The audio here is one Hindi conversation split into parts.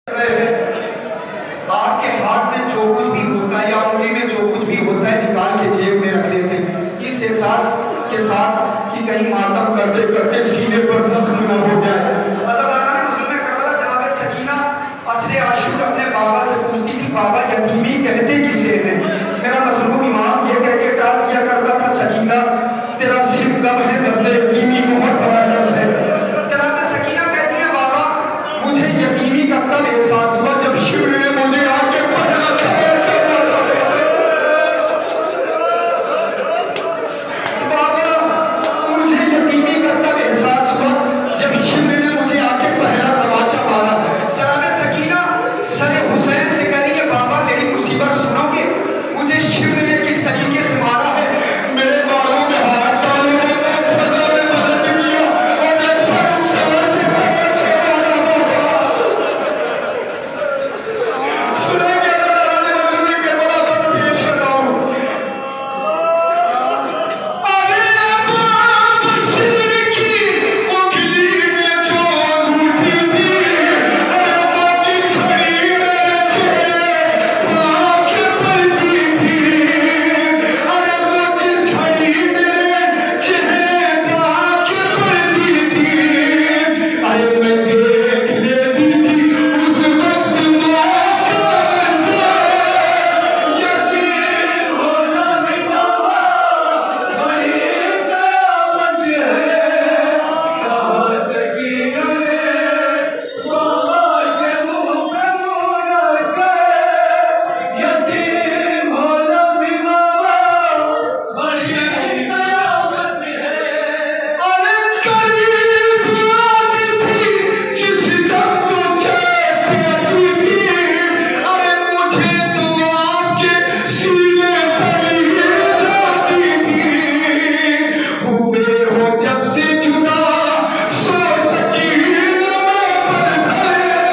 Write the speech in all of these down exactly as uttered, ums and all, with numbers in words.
आपके हाथ में जो कुछ भी होता है या उंगली में जो कुछ भी होता है निकाल के जेब में रख लेते इस एहसास के साथ कि कहीं मातम करते करते सीने पर जख्म न हो जाए। हज़रत आका ने मज़लूम करबला जनाब सकीना असरे आशूर अपने बाबा से पूछती थी, बाबा यतीमी कहते किसे हैं? मेरा मज़लूम इमाम ये कह के टाल दिया करता था, सकीना तेरा सिर कम है, लफ्ज़ यतीमी बहुत बड़ा लफ्ज़ है। जनाब सकीना कहती है, बाबा मुझे यतीमी का तब एहसास हुआ जब शिविर ने मुझे आके पहला तमाचा मारा। बाबा मुझे यतीमी का तब एहसास हुआ जब शिविर ने मुझे आके पहला तमाचा मारा। जनाब सकीना सरे हुसैन से कहेंगे, बाबा मेरी मुसीबत सुनोगे? मुझे शिविर ने किस तरीके से मारा है? मेरे बालों में हाथ डाले, सजा में बदल किया और ऐसा नुकसान के तमाचा मारा। सुनेंगे करबला पर पेश करता हूँ। अरे बाबा शिविर की उंगली में जो अंगूठी थी, अरे वो जिन घड़ी मेरे चेहरे आंख पड़ती थी, अरे वो जिस घड़ी मेरे चेहरे आंख पड़ती थी, अरे मैं देख लेती थी उस वक्त मौका नज़र। यकीन होना भी बाबा बड़ी क़यामत है। कहा सकीना ने बाबा के मुँह पे मुँह रख के, यतीम होना भी बाबा बड़ी क़यामत है। अरे करीब आती थी जिस दम तो चैन पाती थी, अरे मुझे तो आपके सीने पर ही लाती थी। हुए हो जब से जुदा सो सकीना मैं पल भर।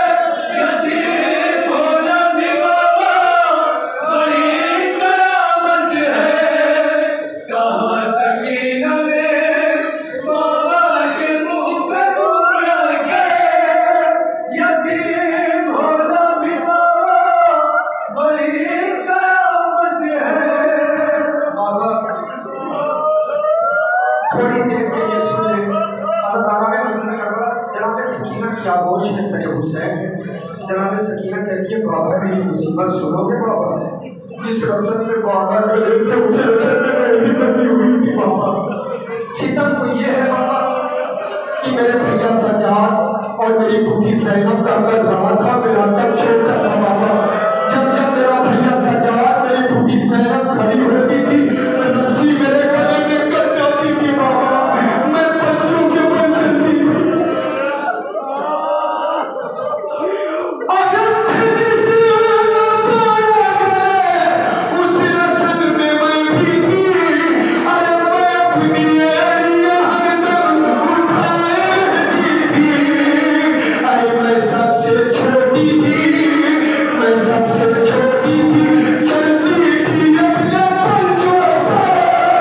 यतीम होना भी बाबा बड़ी क़यामत है। कहा सकीना ने बाबा के मुँह पे मुँह रख के, यतीम होना भी बाबा बड़ी क़यामत है। बाबा थोड़ी देर के लिए सुन ले। हज़रत आका ने मज़लूम करबला जनाब सकीना की आगोश में सरे हुसैन है। जनाब सकीना कहती है, बाबा मेरी मुसीबत सुनोगे? बाबा जिस रसद में बाबा गले थे उस रसद में मैं भी बंधी हुई थी। बाबा सितम तो ये है बाबा कि मेरे भैया सज्जाद और मेरी पुत्री ज़ैनब का कद बड़ा था, मेरा कद छोटा था। बाबा जब जब मेरा भैया सज्जाद मेरी पुत्री ज़ैनब खड़ी होती थी, रस्सी मेरे गले में कस जाती थी। बाबा मैं बच्चों के बल चलती थी। अगर थे जिसे न पाया गए उस रस्म में मैं भी थी, अरे मैं अपनी एड़ियां हरदम उठाए रहती थी। अरे मैं सबसे छोटी थी, मैं सबसे छोटी थी, चलती थी अपने पंजों पर।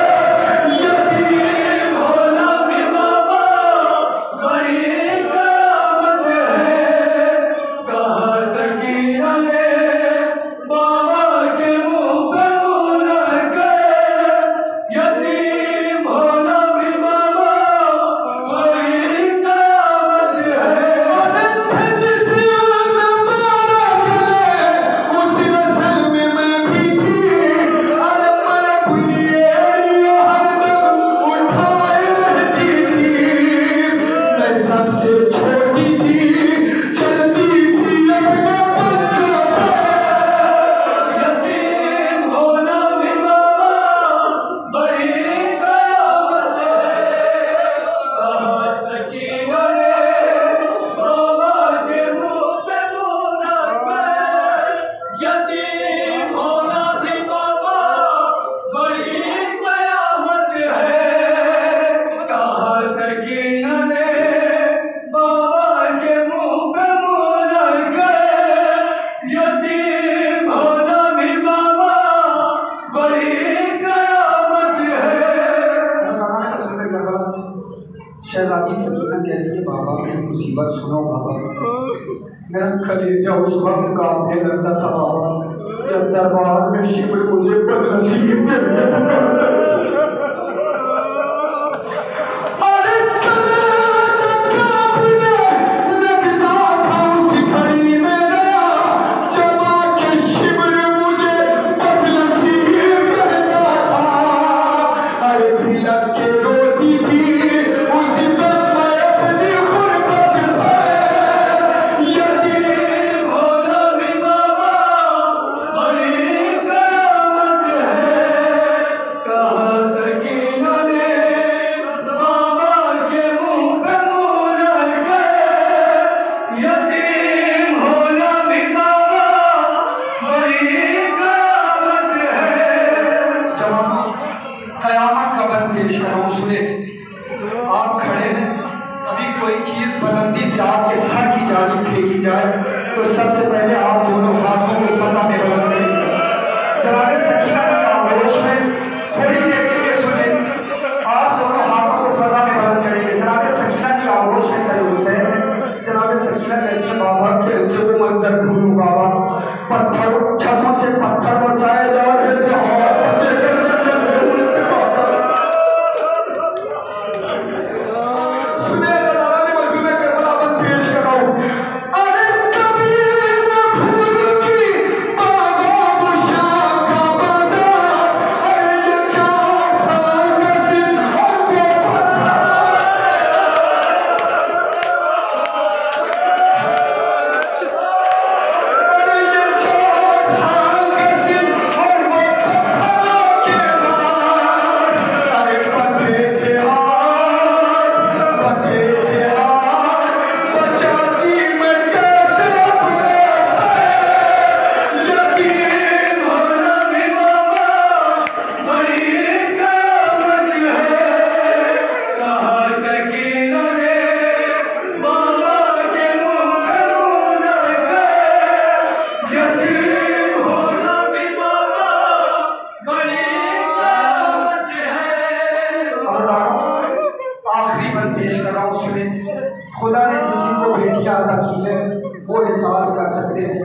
यतीम होना भी बाबा बड़ी क़यामत है। कहा सकीना ने बाबा के मुँह पे मुँह रख के, यतीम होना भी बाबा बड़ी क़यामत है। आदत है जिसे न मारा गले उस नस्ल में मैं भी थी, अरे मैं अपनी एड़ियां हरदम उठाए रहती थी। मैं सबसे छोटी थी, चलती थी अपने पंजों पर। यतीम होना भी बाबा बड़ी क़यामत है। कहा सकीना ने बाबा के मुँह पे मुँह रख के, यतीम होना भी बाबा बड़ी क़यामत है। कहा सकीना ने बाबा के मुँह पे मुँह रख के, यतीम होना भी बाबा बड़ी क़यामत है। शहजादी सकीना कहती है, बाबा मेरी मुसीबत सुनो। बाबा मेरा कलेजा उस वक्त कांपने लगता था बाबा, जब दरबार में शिव मुझे बदनसीब करके पुकारता था। तो सबसे पहले आप दोनों हाथों को फजा में बुलंद करेंगे। जनाब सकीना की आगोश में थोड़ी देर के लिए सुने, आप दोनों हाथों को फजा में बुलंद करेंगे। जनाब सकीना की आगोश में सर हुसैन है। जनाब सकीना कहती है बाबा कैसे वो मंजर भूलूं बाबा, पत्थर छतों से पत्थर बरसाए जा रहे थे और बसे सुने जनाब मजलूम करबला पर पेश कर रहा हूँ। खुदा ने जिनको बेटियां अदा की है वो एहसास कर सकते हैं।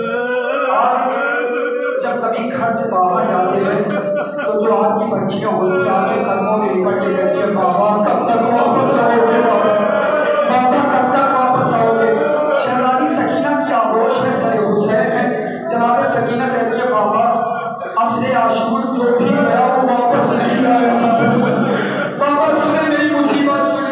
आप जब कभी घर से बाहर जाते हैं तो जो आपकी बच्चियां होती हैं आपके कदमों में लिपट के कहती है बाबा कब तक वापस आओगे, बाबा बाबा कब तक वापस आओगे। शहजादी सकीना की आगोश में सर हुसैन है। जनाब सकीना कहती है बाबा असरे आशूर जो भी गया वो वापस नहीं आया। बाबा सुने मेरी मुसीबत सुने।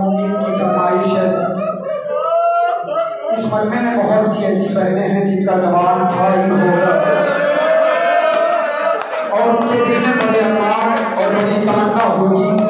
इस मजमे में बहुत सी ऐसी बहनें हैं जिनका भाई होगा और उनके दिल में बड़े अरमान और बड़ी तमन्ना होगी